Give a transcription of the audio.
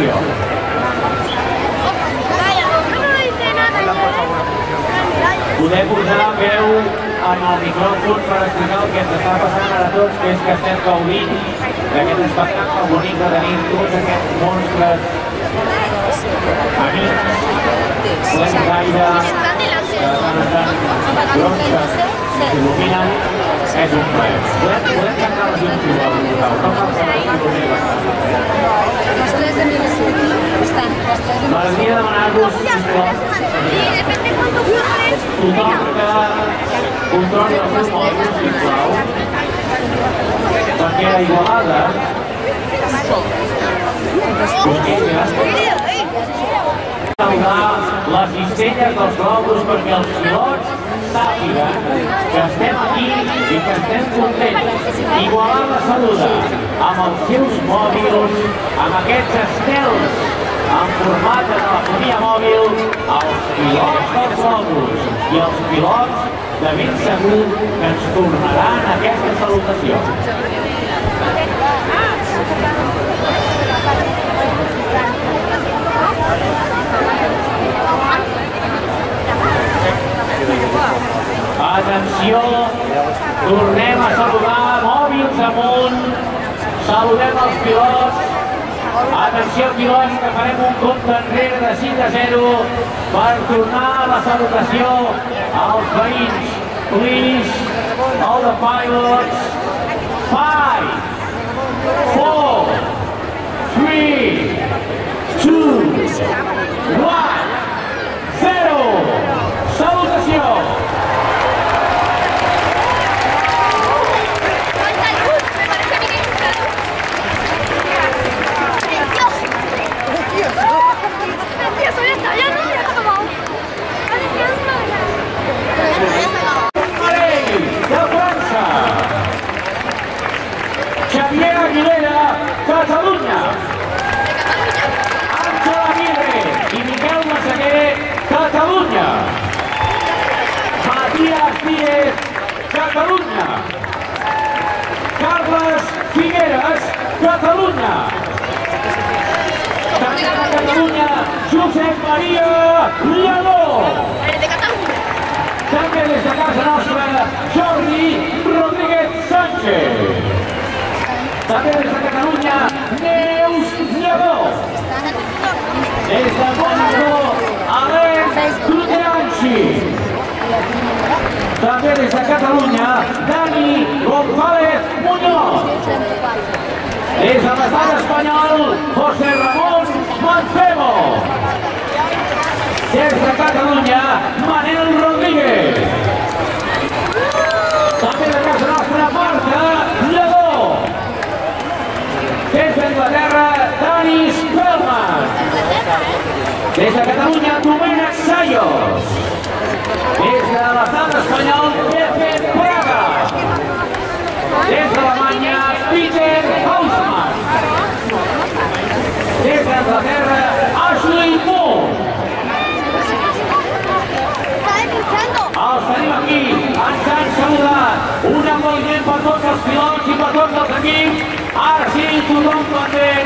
selecció. Podem posar veu en el micròfon per explicar el que ens està passant ara a tots, que és que estem gaudint d'aquest espectacle bonic de tenir tots aquests monstres amics, plens d'aire, que estan grocs, que s'il·luminen. És un plaer. Podem cantar les llums igual, no cal que les tres de estan. M'agradaria demanar-vos, sisplau, tothom que controli els seus mòbils, sisplau, perquè a Igualada, saludar les cistelles dels globus perquè els pilots sàpiguen que estem aquí i que estem contents. Igualada saluda amb els seus mòbils, amb aquests estels en format de telefonia mòbil, els pilots dels globus i els pilots de ben segur que ens tornaran aquesta salutació. Atenció, tornem a saludar, mòbils amunt, saludem els pilots. Atenció, pilots, que farem un compte enrere de 5 a 0 per tornar a la salutació als veïns. Please, all the pilots, 5, 4, 3, 2, 1, 0. Salutació! Xavier Aguilera, Catalunya. Àngel Aguirre i Miquel Massaguer, Catalunya. Matías Díez, Catalunya. Carles Figueres, Catalunya. També de Catalunya, Josep Maria Lledó. També des de casa nostra, Jordi Rodríguez Sánchez. També des de Catalunya, Neus Lledó. Des de Mónaco, Alain Tuteranchi. També des de Catalunya, Dani González Muñoz. Des de l'estat espanyol, José Ramón Mancebo. Des de Catalunya, Manel Rodríguez. També de casa nostra, Marta Lledó. Des d'Anglaterra, Dani Spellman. Des de Catalunya, Domènec Sayos. Des de l'estat espanyol, Pepe Praga. Des d'Alemanya, Peter Hausmann. Des d'Anglaterra, Ashley Moore. Els tenim aquí, ens han saludat. Un aplaudiment per tots els pilots i per tots els equips. Ara sí, tothom també